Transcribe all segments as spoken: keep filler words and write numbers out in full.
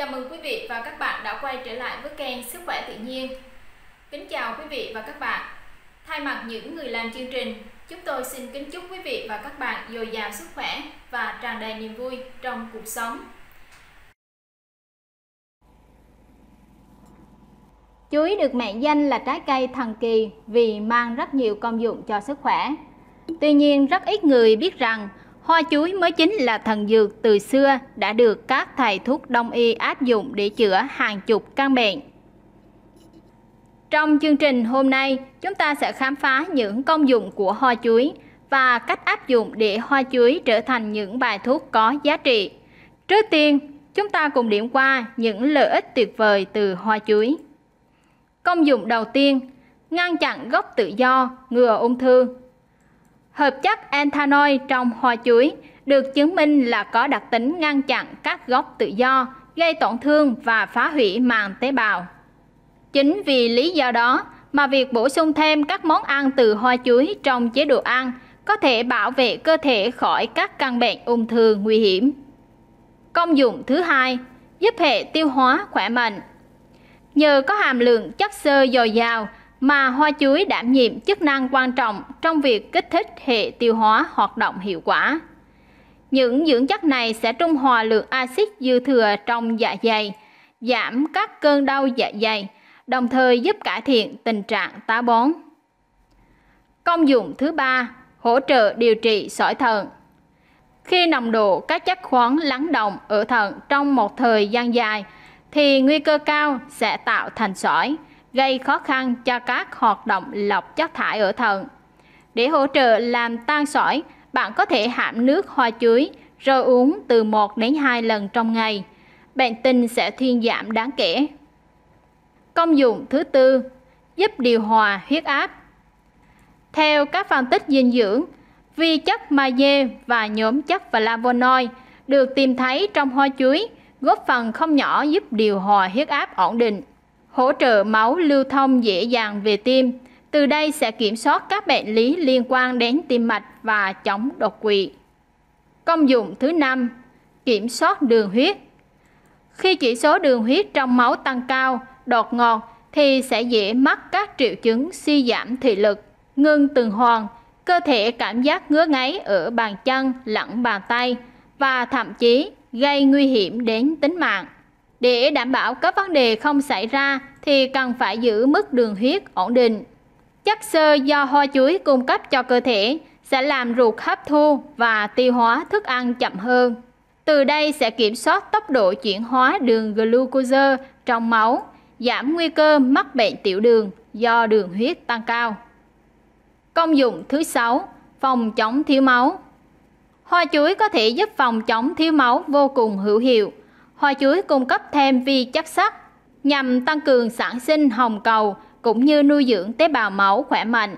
Chào mừng quý vị và các bạn đã quay trở lại với kênh Sức khỏe tự nhiên. Kính chào quý vị và các bạn. Thay mặt những người làm chương trình, chúng tôi xin kính chúc quý vị và các bạn dồi dào sức khỏe và tràn đầy niềm vui trong cuộc sống. Chuối được mệnh danh là trái cây thần kỳ vì mang rất nhiều công dụng cho sức khỏe. Tuy nhiên, rất ít người biết rằng hoa chuối mới chính là thần dược từ xưa đã được các thầy thuốc đông y áp dụng để chữa hàng chục căn bệnh. Trong chương trình hôm nay, chúng ta sẽ khám phá những công dụng của hoa chuối và cách áp dụng để hoa chuối trở thành những bài thuốc có giá trị. Trước tiên, chúng ta cùng điểm qua những lợi ích tuyệt vời từ hoa chuối. Công dụng đầu tiên, ngăn chặn gốc tự do, ngừa ung thư. Hợp chất anthanol trong hoa chuối được chứng minh là có đặc tính ngăn chặn các gốc tự do, gây tổn thương và phá hủy màng tế bào. Chính vì lý do đó mà việc bổ sung thêm các món ăn từ hoa chuối trong chế độ ăn có thể bảo vệ cơ thể khỏi các căn bệnh ung thư nguy hiểm. Công dụng thứ hai, giúp hệ tiêu hóa khỏe mạnh. Nhờ có hàm lượng chất xơ dồi dào mà hoa chuối đảm nhiệm chức năng quan trọng trong việc kích thích hệ tiêu hóa hoạt động hiệu quả. Những dưỡng chất này sẽ trung hòa lượng axit dư thừa trong dạ dày, giảm các cơn đau dạ dày, đồng thời giúp cải thiện tình trạng táo bón. Công dụng thứ ba, hỗ trợ điều trị sỏi thận. Khi nồng độ các chất khoáng lắng đọng ở thận trong một thời gian dài, thì nguy cơ cao sẽ tạo thành sỏi, gây khó khăn cho các hoạt động lọc chất thải ở thận. Để hỗ trợ làm tan sỏi, bạn có thể hãm nước hoa chuối rồi uống từ một đến hai lần trong ngày. Bệnh tình sẽ thuyên giảm đáng kể. Công dụng thứ tư, giúp điều hòa huyết áp. Theo các phân tích dinh dưỡng, vi chất magie và nhóm chất flavonoid được tìm thấy trong hoa chuối góp phần không nhỏ giúp điều hòa huyết áp ổn định, hỗ trợ máu lưu thông dễ dàng về tim, từ đây sẽ kiểm soát các bệnh lý liên quan đến tim mạch và chống đột quỵ. Công dụng thứ năm, kiểm soát đường huyết. Khi chỉ số đường huyết trong máu tăng cao, đột ngột thì sẽ dễ mắc các triệu chứng suy giảm thị lực, ngưng tuần hoàn, cơ thể cảm giác ngứa ngáy ở bàn chân lẫn bàn tay và thậm chí gây nguy hiểm đến tính mạng. Để đảm bảo các vấn đề không xảy ra thì cần phải giữ mức đường huyết ổn định. Chất xơ do hoa chuối cung cấp cho cơ thể sẽ làm ruột hấp thu và tiêu hóa thức ăn chậm hơn. Từ đây sẽ kiểm soát tốc độ chuyển hóa đường glucose trong máu, giảm nguy cơ mắc bệnh tiểu đường do đường huyết tăng cao. Công dụng thứ sáu, phòng chống thiếu máu. Hoa chuối có thể giúp phòng chống thiếu máu vô cùng hữu hiệu. Hoa chuối cung cấp thêm vi chất sắt nhằm tăng cường sản sinh hồng cầu cũng như nuôi dưỡng tế bào máu khỏe mạnh.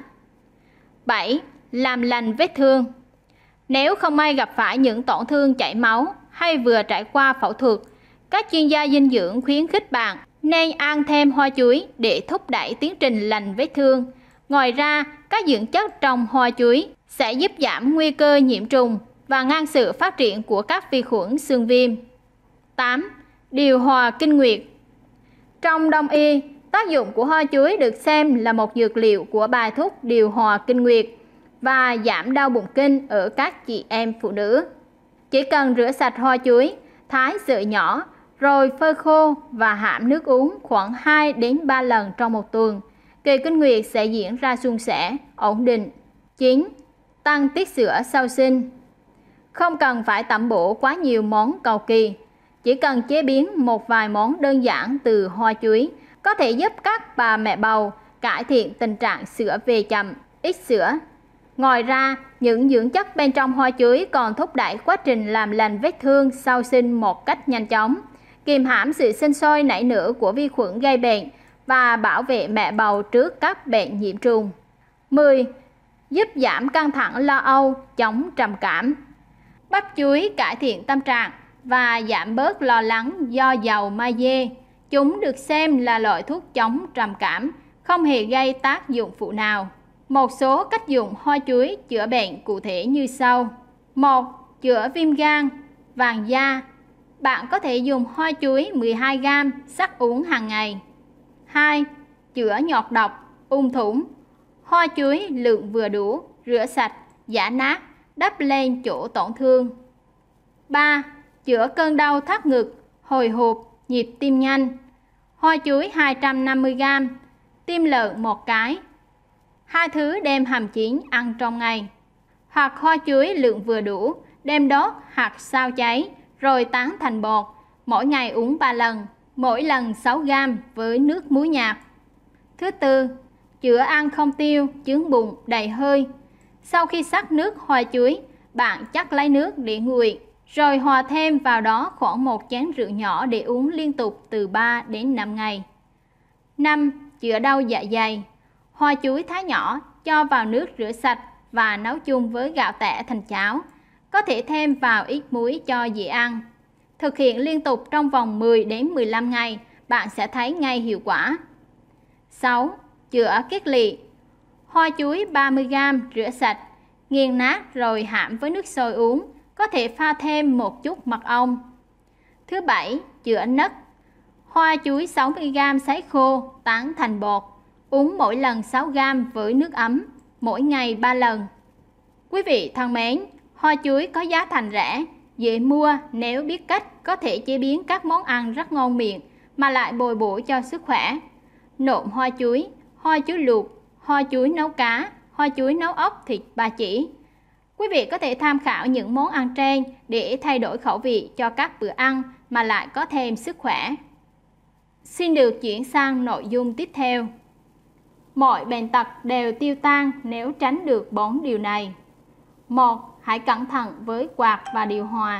bảy. Làm lành vết thương. Nếu không may gặp phải những tổn thương chảy máu hay vừa trải qua phẫu thuật, các chuyên gia dinh dưỡng khuyến khích bạn nên ăn thêm hoa chuối để thúc đẩy tiến trình lành vết thương. Ngoài ra, các dưỡng chất trong hoa chuối sẽ giúp giảm nguy cơ nhiễm trùng và ngăn sự phát triển của các vi khuẩn xương viêm. tám. Điều hòa kinh nguyệt. Trong đông y, tác dụng của hoa chuối được xem là một dược liệu của bài thuốc điều hòa kinh nguyệt và giảm đau bụng kinh ở các chị em phụ nữ. Chỉ cần rửa sạch hoa chuối, thái sợi nhỏ, rồi phơi khô và hãm nước uống khoảng hai đến ba lần trong một tuần. Kỳ kinh nguyệt sẽ diễn ra suôn sẻ, ổn định. chín. Tăng tiết sữa sau sinh. Không cần phải tẩm bổ quá nhiều món cầu kỳ, chỉ cần chế biến một vài món đơn giản từ hoa chuối có thể giúp các bà mẹ bầu cải thiện tình trạng sữa về chậm, ít sữa. Ngoài ra, những dưỡng chất bên trong hoa chuối còn thúc đẩy quá trình làm lành vết thương sau sinh một cách nhanh chóng, kiềm hãm sự sinh sôi nảy nở của vi khuẩn gây bệnh và bảo vệ mẹ bầu trước các bệnh nhiễm trùng. mười. Giúp giảm căng thẳng lo âu, chống trầm cảm. Bắp chuối cải thiện tâm trạng và giảm bớt lo lắng do giàu magie. Chúng được xem là loại thuốc chống trầm cảm, không hề gây tác dụng phụ nào. Một số cách dùng hoa chuối chữa bệnh cụ thể như sau. một. Chữa viêm gan, vàng da. Bạn có thể dùng hoa chuối mười hai gam sắc uống hàng ngày. hai. Chữa nhọt độc, ung thủng. Hoa chuối lượng vừa đủ, rửa sạch, giã nát, đắp lên chỗ tổn thương. ba. Chữa cơn đau thắt ngực, hồi hộp, nhịp tim nhanh. Hoa chuối hai trăm năm mươi gam, tim lợn một cái. Hai thứ đem hầm chín ăn trong ngày. Hoặc hoa chuối lượng vừa đủ, đem đốt hoặc sao cháy, rồi tán thành bột. Mỗi ngày uống ba lần, mỗi lần sáu gam với nước muối nhạt. Thứ tư, chữa ăn không tiêu, chướng bụng, đầy hơi. Sau khi sắc nước hoa chuối, bạn chắc lấy nước để nguội, rồi hòa thêm vào đó khoảng một chén rượu nhỏ để uống liên tục từ ba đến năm ngày. năm. Chữa đau dạ dày. Hoa chuối thái nhỏ, cho vào nước rửa sạch và nấu chung với gạo tẻ thành cháo. Có thể thêm vào ít muối cho dễ ăn. Thực hiện liên tục trong vòng mười đến mười lăm ngày, bạn sẽ thấy ngay hiệu quả. sáu. Chữa kiết lỵ. Hoa chuối ba mươi gam rửa sạch, nghiền nát rồi hãm với nước sôi uống, có thể pha thêm một chút mật ong. Thứ bảy, chữa nấc. Hoa chuối sáu mươi gam sấy khô, tán thành bột, uống mỗi lần sáu gam với nước ấm, mỗi ngày ba lần. Quý vị thân mến, hoa chuối có giá thành rẻ, dễ mua, nếu biết cách có thể chế biến các món ăn rất ngon miệng mà lại bồi bổ cho sức khỏe. Nộm hoa chuối, hoa chuối luộc, hoa chuối nấu cá, hoa chuối nấu ốc thịt ba chỉ. Quý vị có thể tham khảo những món ăn trên để thay đổi khẩu vị cho các bữa ăn mà lại có thêm sức khỏe. Xin được chuyển sang nội dung tiếp theo. Mọi bệnh tật đều tiêu tan nếu tránh được bốn điều này. một. Hãy cẩn thận với quạt và điều hòa.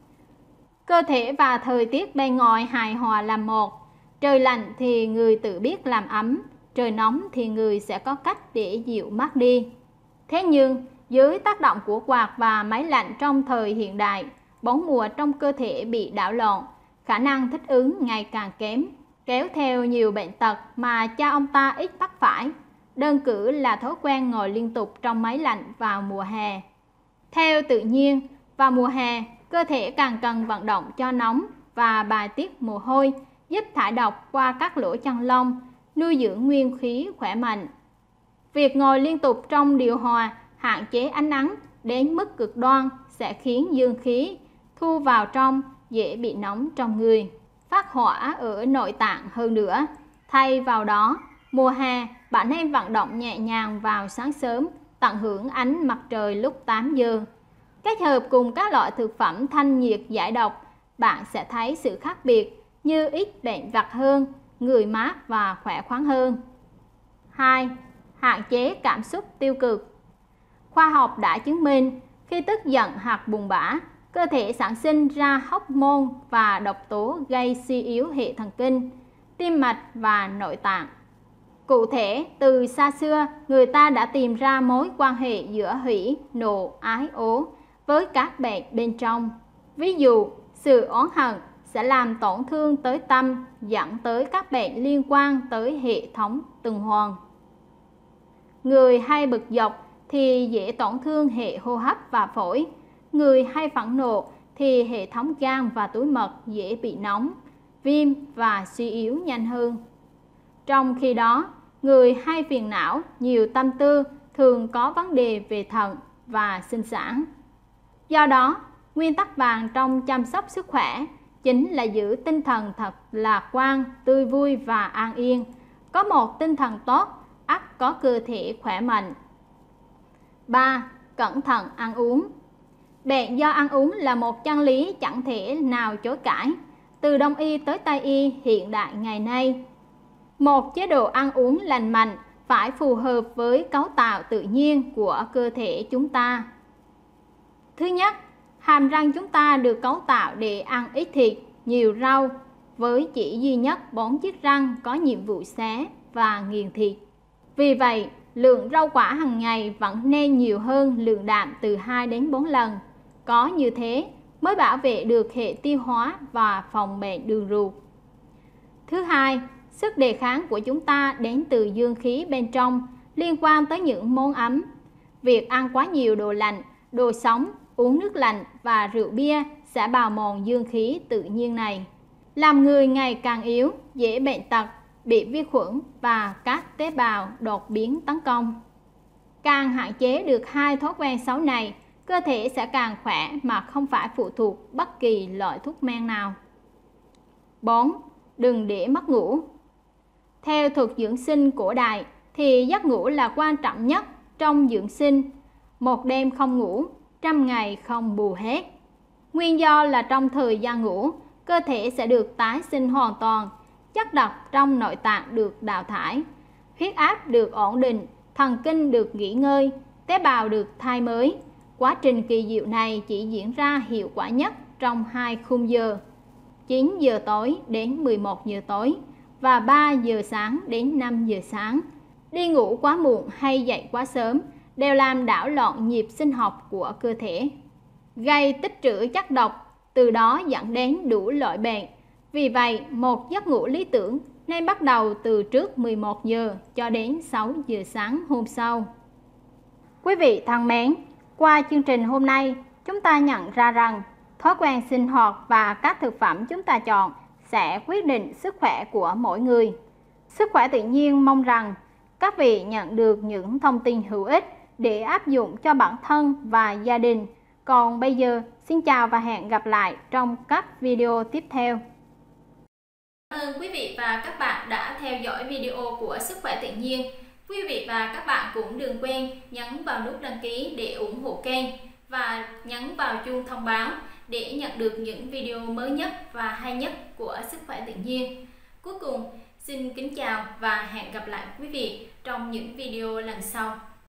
Cơ thể và thời tiết bên ngoài hài hòa làm một. Trời lạnh thì người tự biết làm ấm, trời nóng thì người sẽ có cách để dịu mát đi. Thế nhưng, dưới tác động của quạt và máy lạnh trong thời hiện đại, bốn mùa trong cơ thể bị đảo lộn, khả năng thích ứng ngày càng kém, kéo theo nhiều bệnh tật mà cha ông ta ít mắc phải. Đơn cử là thói quen ngồi liên tục trong máy lạnh vào mùa hè. Theo tự nhiên, vào mùa hè, cơ thể càng cần vận động cho nóng và bài tiết mồ hôi, giúp thải độc qua các lỗ chân lông, nuôi dưỡng nguyên khí khỏe mạnh. Việc ngồi liên tục trong điều hòa hạn chế ánh nắng đến mức cực đoan sẽ khiến dương khí thu vào trong, dễ bị nóng trong người, phát hỏa ở nội tạng hơn nữa. Thay vào đó, mùa hè bạn nên vận động nhẹ nhàng vào sáng sớm, tận hưởng ánh mặt trời lúc tám giờ. Kết hợp cùng các loại thực phẩm thanh nhiệt giải độc, bạn sẽ thấy sự khác biệt như ít bệnh vặt hơn, người mát và khỏe khoắn hơn. hai. Hạn chế cảm xúc tiêu cực. Khoa học đã chứng minh khi tức giận hoặc buồn bã, cơ thể sản sinh ra hormone và độc tố gây suy yếu hệ thần kinh, tim mạch và nội tạng. Cụ thể, từ xa xưa, người ta đã tìm ra mối quan hệ giữa hỉ, nộ, ái, ố với các bệnh bên trong. Ví dụ, sự oán hận sẽ làm tổn thương tới tâm, dẫn tới các bệnh liên quan tới hệ thống tuần hoàn. Người hay bực dọc thì dễ tổn thương hệ hô hấp và phổi. Người hay phẫn nộ thì hệ thống gan và túi mật dễ bị nóng, viêm và suy yếu nhanh hơn. Trong khi đó, người hay phiền não, nhiều tâm tư thường có vấn đề về thận và sinh sản. Do đó, nguyên tắc vàng trong chăm sóc sức khỏe chính là giữ tinh thần thật lạc quan, tươi vui và an yên. Có một tinh thần tốt, ắt có cơ thể khỏe mạnh. ba. Cẩn thận ăn uống. Bệnh do ăn uống là một chân lý chẳng thể nào chối cãi. Từ Đông y tới Tây y hiện đại ngày nay, một chế độ ăn uống lành mạnh phải phù hợp với cấu tạo tự nhiên của cơ thể chúng ta. Thứ nhất, hàm răng chúng ta được cấu tạo để ăn ít thịt, nhiều rau, với chỉ duy nhất bốn chiếc răng có nhiệm vụ xé và nghiền thịt. Vì vậy, lượng rau quả hàng ngày vẫn nên nhiều hơn lượng đạm từ hai đến bốn lần. Có như thế mới bảo vệ được hệ tiêu hóa và phòng bệnh đường ruột. Thứ hai, sức đề kháng của chúng ta đến từ dương khí bên trong, liên quan tới những món ấm. Việc ăn quá nhiều đồ lạnh, đồ sống, uống nước lạnh và rượu bia sẽ bào mòn dương khí tự nhiên này, làm người ngày càng yếu, dễ bệnh tật, bị vi khuẩn và các tế bào đột biến tấn công. Càng hạn chế được hai thói quen xấu này, cơ thể sẽ càng khỏe mà không phải phụ thuộc bất kỳ loại thuốc men nào. bốn. Đừng để mất ngủ. Theo thuật dưỡng sinh cổ đại thì giấc ngủ là quan trọng nhất trong dưỡng sinh. Một đêm không ngủ, trăm ngày không bù hết. Nguyên do là trong thời gian ngủ, cơ thể sẽ được tái sinh hoàn toàn, chất độc trong nội tạng được đào thải, huyết áp được ổn định, thần kinh được nghỉ ngơi, tế bào được thay mới. Quá trình kỳ diệu này chỉ diễn ra hiệu quả nhất trong hai khung giờ, chín giờ tối đến mười một giờ tối và ba giờ sáng đến năm giờ sáng. Đi ngủ quá muộn hay dậy quá sớm đều làm đảo loạn nhịp sinh học của cơ thể, gây tích trữ chất độc, từ đó dẫn đến đủ loại bệnh. Vì vậy, một giấc ngủ lý tưởng nên bắt đầu từ trước mười một giờ cho đến sáu giờ sáng hôm sau. Quý vị thân mến, qua chương trình hôm nay, chúng ta nhận ra rằng thói quen sinh hoạt và các thực phẩm chúng ta chọn sẽ quyết định sức khỏe của mỗi người. Sức khỏe tự nhiên mong rằng các vị nhận được những thông tin hữu ích để áp dụng cho bản thân và gia đình. Còn bây giờ, xin chào và hẹn gặp lại trong các video tiếp theo. Cảm ơn quý vị và các bạn đã theo dõi video của Sức khỏe tự nhiên. Quý vị và các bạn cũng đừng quên nhấn vào nút đăng ký để ủng hộ kênh và nhấn vào chuông thông báo để nhận được những video mới nhất và hay nhất của Sức khỏe tự nhiên. Cuối cùng, xin kính chào và hẹn gặp lại quý vị trong những video lần sau.